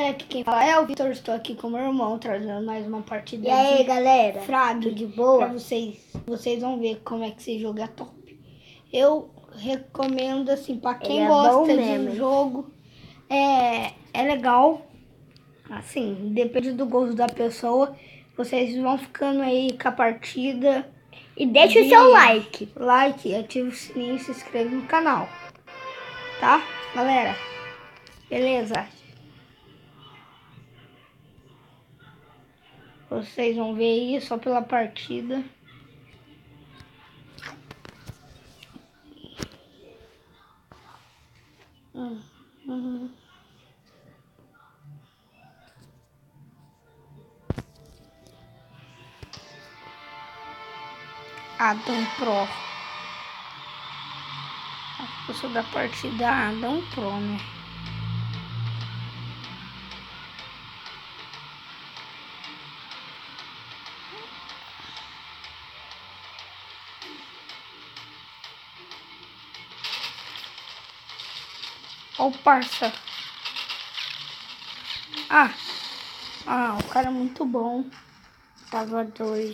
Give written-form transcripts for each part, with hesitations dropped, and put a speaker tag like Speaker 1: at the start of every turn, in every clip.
Speaker 1: galera, aqui quem fala é o Vitor, estou aqui com meu irmão, trazendo mais uma partida.
Speaker 2: E aí, galera?
Speaker 1: Frag,
Speaker 2: de boa?
Speaker 1: Pra vocês vão ver como é que esse jogo é top. Eu recomendo, assim, pra quem gosta de um jogo, é legal. Assim, depende do gosto da pessoa. Vocês vão ficando aí com a partida.
Speaker 2: E deixa o seu like.
Speaker 1: Ativa o sininho e se inscreve no canal. Tá, galera? Beleza? Vocês vão ver aí só pela partida. Adam Pro. Eu sou da partida Adam Pro, né? Ó o parça. O cara é muito bom.
Speaker 2: Tava 2.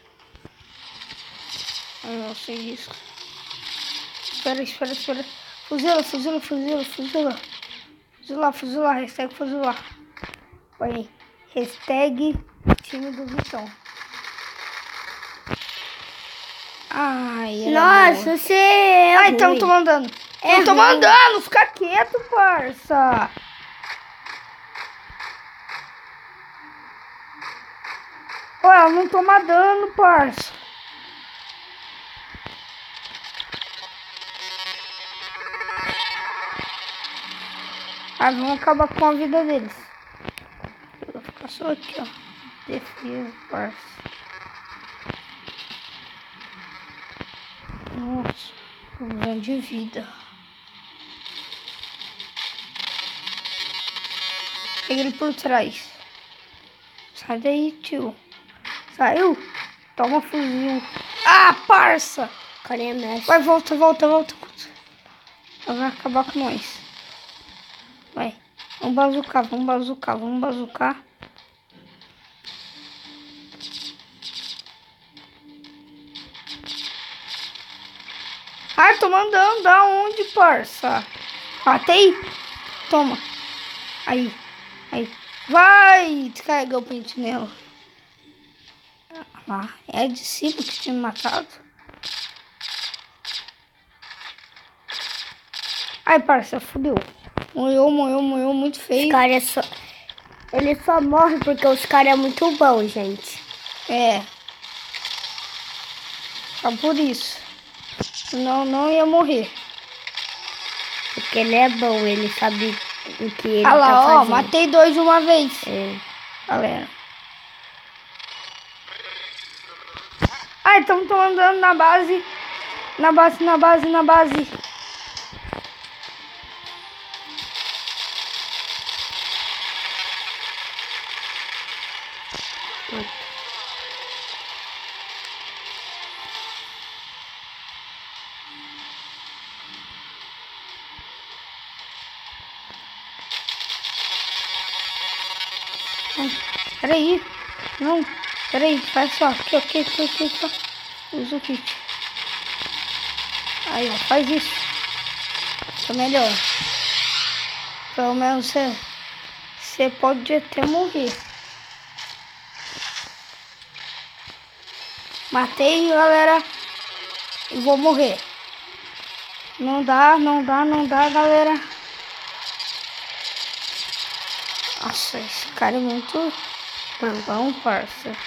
Speaker 1: Eu não sei isso. Espera. Fuzila. Fuzilar. Hashtag fuzilar. Olha aí. Hashtag time do Vitão.
Speaker 2: Nossa, você é
Speaker 1: Ai, então tô mandando. Tô mandando. Fica quieto, parça. Ué, eu não tô mandando, parça. Vamos acabar com a vida deles. Eu vou ficar só aqui, ó. Defesa, parça. Nossa, problema de vida. Pega ele por trás. Sai daí, tio. Saiu? Toma fuzil. Parça!
Speaker 2: Carinha mexe.
Speaker 1: Vai, volta. Ela vai acabar com nós. Vai. Vamos bazucar. Tô mandando. Da onde, parça? Matei? Toma. Aí. Vai! Descarregou o pente nela. É de cima que tinha me matado. Ai, parça, fudeu. Morreu muito feio.
Speaker 2: Ele só morre porque os caras é muito bom, gente.
Speaker 1: Só por isso. Senão não ia morrer.
Speaker 2: Porque ele é bom, ele sabe o que ele
Speaker 1: tá
Speaker 2: fazendo.
Speaker 1: Matei 2 de uma vez. Galera. Então tô andando na base. Na base. Peraí, faz só. Aqui. Usa o kit. Aí, ó, faz isso. Tá melhor. Pelo menos você pode até morrer. Matei, galera. E vou morrer. Não dá, galera. Nossa, esse cara é muito bom, parça.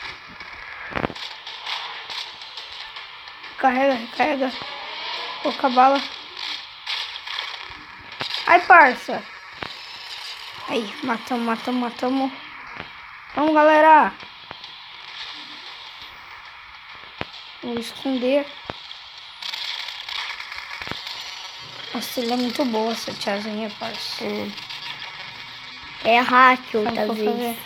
Speaker 1: Carrega. Pouca bala. Ai, parça. Aí, matamos. Vamos, galera. Vou esconder. Nossa, ele é muito boa, essa tiazinha, parça.
Speaker 2: É hack outra vez.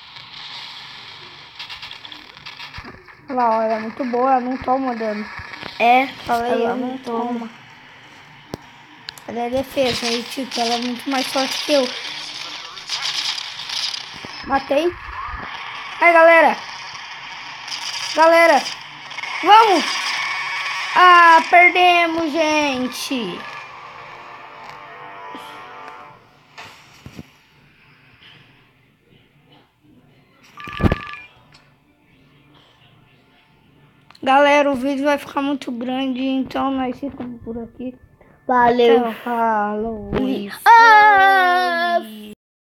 Speaker 1: Olha lá, ó, ela é muito boa, ela não toma dano. Ela não toma. Ela é defesa, aí tipo, ela é muito mais forte que eu.
Speaker 2: Matei.
Speaker 1: Aí, galera. Galera. Vamos. Ah, perdemos, gente. Galera, o vídeo vai ficar muito grande, então nós ficamos por aqui.
Speaker 2: Valeu.
Speaker 1: Então, falou.
Speaker 2: Ah!